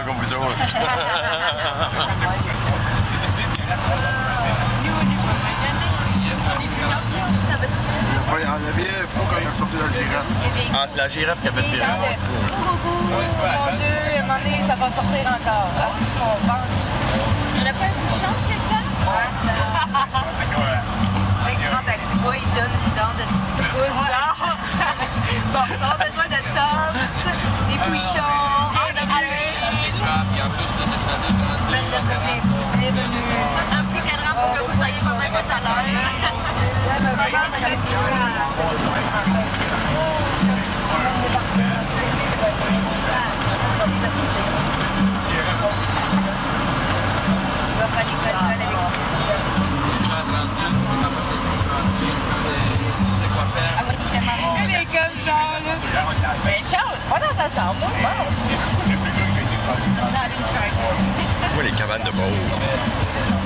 meilleur comme vous autres. Il faut qu'on ait sorti la girafe. Ah, c'est la girafe qui a fait le pirate. Mon Dieu, à un moment donné, ça va sortir encore. On pense. On n'a pas une chance, c'est ça? Ouais. Quand à Cuba, ils donnent du genre de petites trousses, genre. Bon, on a besoin de tops, des bouchons, un petit cadran pour que vous soyez pas mal de salaire. Elle est comme ça, là. Mais ciao, je suis pas dans sa chambre, moi. Moi, les cabanes de bord.